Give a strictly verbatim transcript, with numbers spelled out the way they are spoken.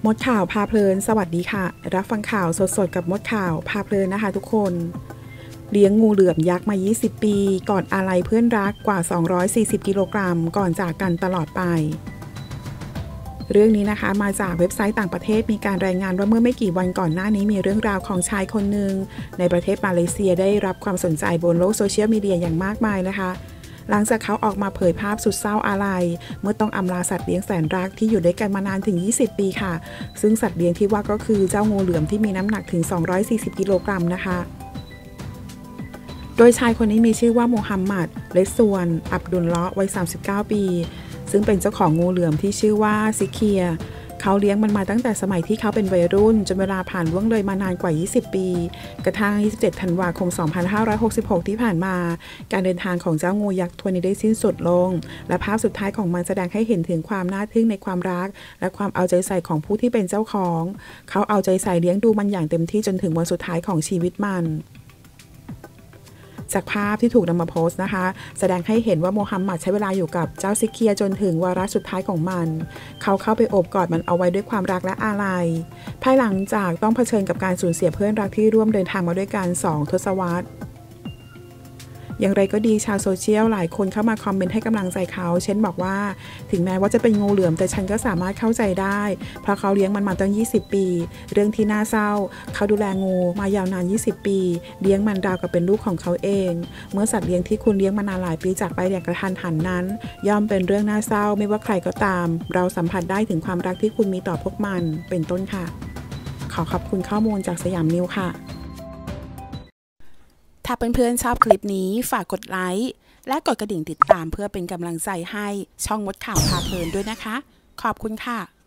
มดข่าวพาเพลินสวัสดีค่ะรับฟังข่าวสดๆกับมดข่าวพาเพลินนะคะทุกคนเลี้ยงงูเหลือมยักษ์มายี่สิบปีก่อนอาลัยเพื่อนรักกว่าสองร้อยสี่สิบกิโลกรัมก่อนจากกันตลอดไปเรื่องนี้นะคะมาจากเว็บไซต์ต่างประเทศมีการรายงานว่าเมื่อไม่กี่วันก่อนหน้านี้มีเรื่องราวของชายคนหนึ่งในประเทศมาเลเซียได้รับความสนใจบนโลกโซเชียลมีเดียอย่างมากมายนะคะหลังจากเขาออกมาเผยภาพสุดเศร้าอาลัยเมื่อต้องอำลาสัตว์เลี้ยงแสนรักที่อยู่ด้วยกันมานานถึงยี่สิบปีค่ะซึ่งสัตว์เลี้ยงที่ว่าก็คือเจ้างูเหลือมที่มีน้ำหนักถึงสองร้อยสี่สิบกิโลกรัมนะคะโดยชายคนนี้มีชื่อว่าโมฮัมหมัดเลสซวนอับดุลเลาะห์วัยสามสิบเก้าปีซึ่งเป็นเจ้าของงูเหลือมที่ชื่อว่าซิเคียเขาเลี้ยงมันมาตั้งแต่สมัยที่เขาเป็นวัยรุ่นจนเวลาผ่านล่วงเลยมานานกว่ายี่สิบปีกระทั่งยี่สิบเจ็ดธันวาคมสองพันห้าร้อยหกสิบหกที่ผ่านมาการเดินทางของเจ้างูยักษ์ตัวนี้ได้สิ้นสุดลงและภาพสุดท้ายของมันแสดงให้เห็นถึงความน่าทึ่งในความรักและความเอาใจใส่ของผู้ที่เป็นเจ้าของเขาเอาใจใส่เลี้ยงดูมันอย่างเต็มที่จนถึงวันสุดท้ายของชีวิตมันจากภาพที่ถูกนำมาโพสต์นะคะแสดงให้เห็นว่าโมฮัมหมัดใช้เวลาอยู่กับเจ้าซิเคียจนถึงวาระสุดท้ายของมันเขาเข้าไปโอบกอดมันเอาไว้ด้วยความรักและอาลัยภายหลังจากต้องเผชิญกับการสูญเสียเพื่อนรักที่ร่วมเดินทางมาด้วยกันสองทศวรรษอย่างไรก็ดีชาวโซเชียลหลายคนเข้ามาคอมเมนต์ให้กำลังใจเขาเช่นบอกว่าถึงแม้ว่าจะเป็นงูเหลือมแต่ฉันก็สามารถเข้าใจได้เพราะเขาเลี้ยงมันมาตั้งยี่สิบปีเรื่องที่น่าเศร้าเขาดูแลงูมายาวนานยี่สิบปีเลี้ยงมันราวกับเป็นลูกของเขาเองเมื่อสัตว์เลี้ยงที่คุณเลี้ยงมานานหลายปีจากไปอย่างกระทันหันนั้นย่อมเป็นเรื่องน่าเศร้าไม่ว่าใครก็ตามเราสัมผัสได้ถึงความรักที่คุณมีต่อพวกมันเป็นต้นค่ะขอขอบคุณข้อมูลจากสยามนิวค่ะถ้าเพื่อนๆชอบคลิปนี้ฝากกดไลค์และกดกระดิ่งติดตามเพื่อเป็นกำลังใจให้ช่องมดข่าวพาเพลินด้วยนะคะขอบคุณค่ะ